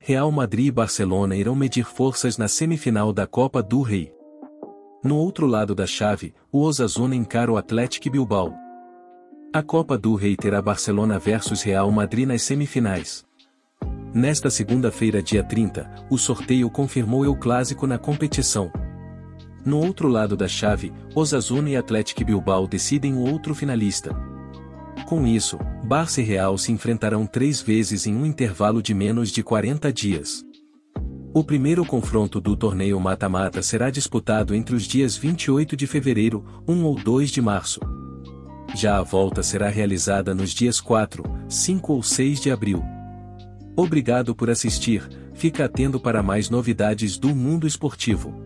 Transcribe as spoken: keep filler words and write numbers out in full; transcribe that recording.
Real Madrid e Barcelona irão medir forças na semifinal da Copa do Rei. No outro lado da chave, o Osasuna encara o Athletic Bilbao. A Copa do Rei terá Barcelona versus Real Madrid nas semifinais. Nesta segunda-feira, dia trinta, o sorteio confirmou o clássico na competição. No outro lado da chave, Osasuna e Athletic Bilbao decidem o outro finalista. Com isso, Barça e Real se enfrentarão três vezes em um intervalo de menos de quarenta dias. O primeiro confronto do torneio mata-mata será disputado entre os dias vinte e oito de fevereiro, um ou dois de março. Já a volta será realizada nos dias quatro, cinco ou seis de abril. Obrigado por assistir, fica atento para mais novidades do mundo esportivo.